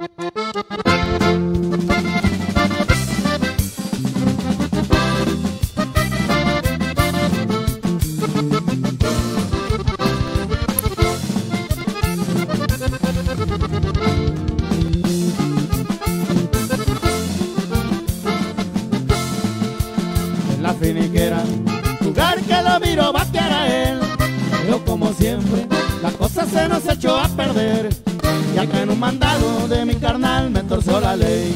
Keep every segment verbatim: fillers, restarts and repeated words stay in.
En la finiquera, lugar que lo miro batear a él, pero como siempre la cosa se nos echó a perder, y acá en un mandado de mi carnal me torció la ley.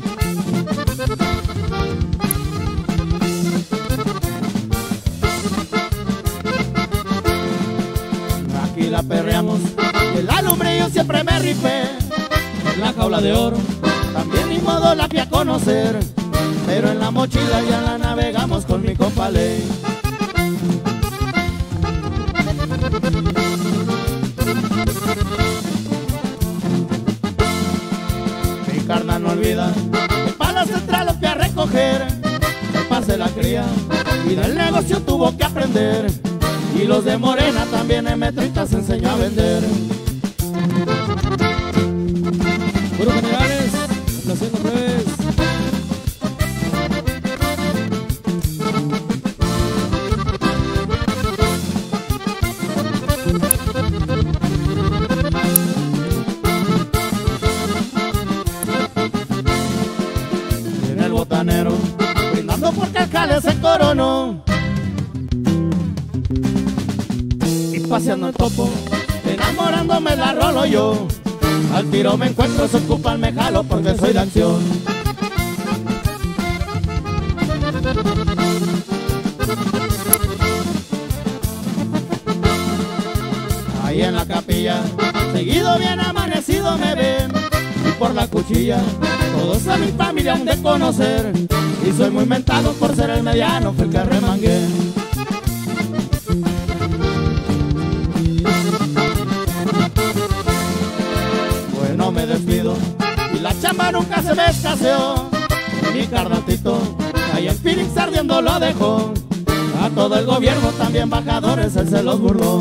Aquí la perreamos y en la lumbre yo siempre me rifé, en la jaula de oro también ni modo la fui a conocer, pero en la mochila ya la navegamos con mi compa Ley. Mi carnal no olvida que para la central lo fui a recoger, me pasé la cría y del negocio tuvo que aprender, y los de Morena también M treinta se enseñó a vender. Puros generales, aplaudiendo otra vez. En el botanero, brindando porque el jale se coronó, y paseando el topo, enamorándome la rolo yo. Al tiro me encuentro, se ocupan, me jalo porque soy de acción. Ahí en la capilla, seguido bien amanecido me ven, y por la cuchilla todos a mi familia han de conocer, y soy muy mentado por ser el mediano, fue el que remangué. Bueno, me despido y la chamba nunca se me escaseó, mi carnalito ahí en Phoenix ardiendo lo dejó, a todo el gobierno también bajadores él se los burló.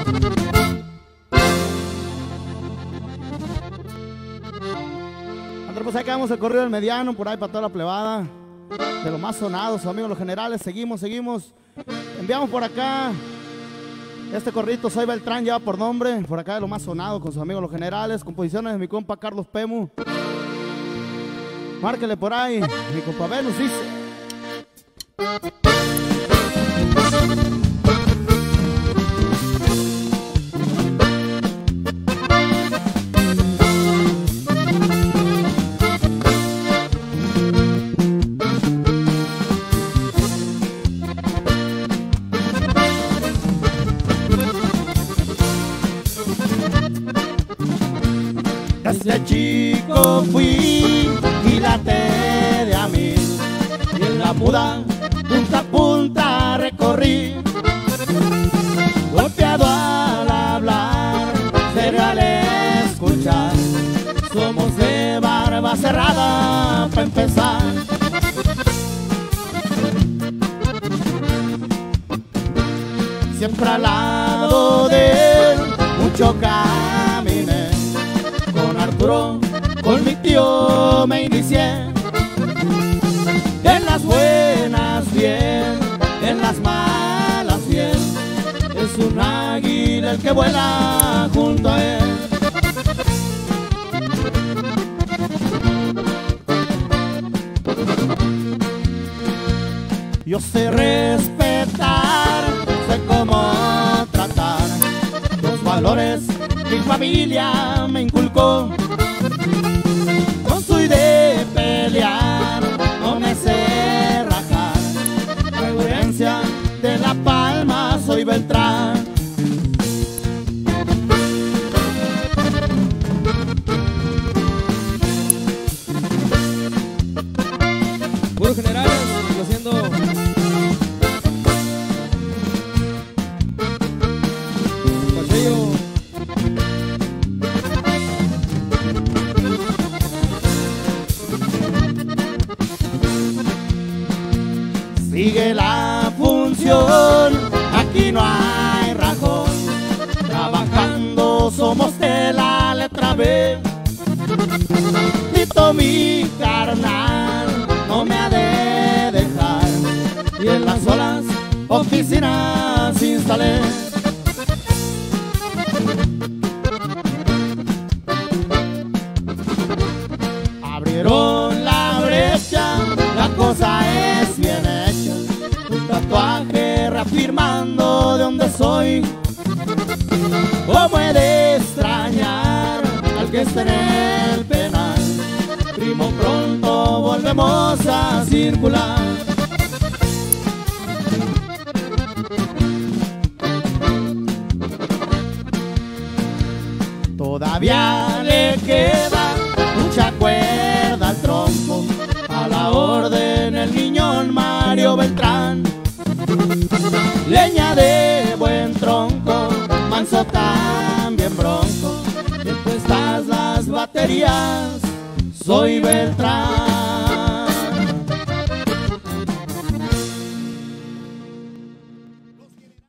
Pues ahí quedamos el corrido del mediano, por ahí para toda la plebada, de lo más sonado, sus amigos los generales. Seguimos, seguimos. Enviamos por acá este corridito, Soy Beltrán, lleva por nombre, por acá de lo más sonado con sus amigos los generales. Composiciones de mi compa Carlos Pemu. Márquele por ahí, mi compa Venus dice. Desde chico fui quilate de a mí, y en la muda punta a punta recorrí, golpeado al hablar, serio al escuchar, somos de barba cerrada para empezar. Siempre al lado de él, mucho caminé, con Arturo, con mi tío me inicié, en las buenas bien, en las malas bien, es un águila el que vuela junto a él. Yo sé respetar, sé cómo tratar, los valores mi familia me inculcó. No soy de pelear, no me sé rajar, traigo herencia de La Palma, soy Beltrán. Puros generales, haciendo Pacheco. Sigue la función, aquí no hay mi carnal no me ha de dejar, y en las solas oficinas instalé. Abrieron la brecha, la cosa es bien hecha, un tatuaje reafirmando de dónde soy. ¿Cómo he de extrañar al que esté en el penal? Primo, pronto volvemos a circular. Todavía le queda mucha cuerda al tronco, a la orden el niñón Mario Beltrán. Leña de buen tronco, manso también bronco, bien puestas las baterías, soy Beltrán.